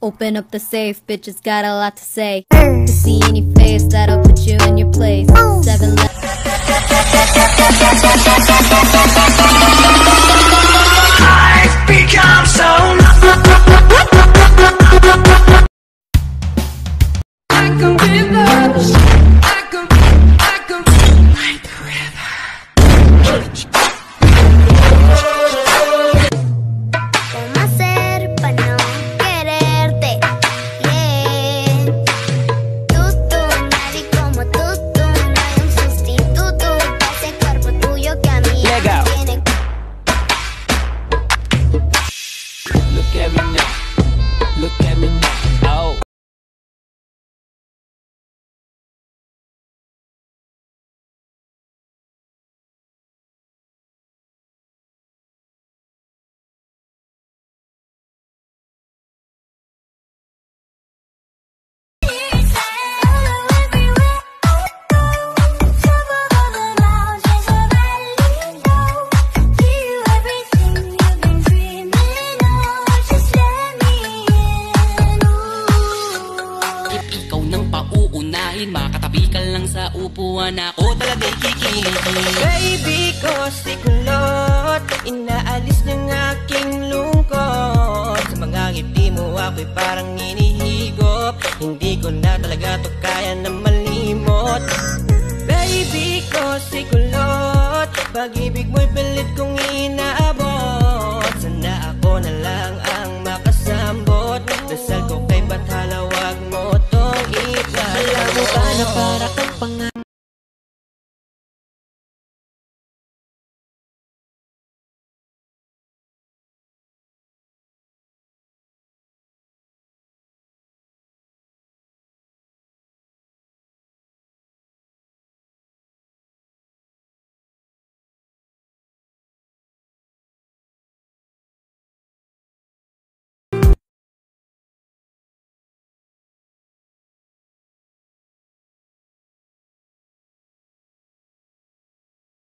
Open up the safe, bitches got a lot to say. To see any face, that'll put you in your place. 7 I've become so like a river, like a river. ¿Cómo hacer para no quererte? Yeah. Nadie como tú, no hay un sustituto para ese cuerpo tuyo que a mí ya me tiene. Look at me now, look at me now, oh. Makatabi ka lang sa upuan, ako talaga'y kikinig. Baby ko si kulot, inaalis ng aking lungkot. Sa mga ngiti mo ako'y parang inihigop, hindi ko na talaga to kaya na malimot. Baby ko si kulot, pag-ibig mo'y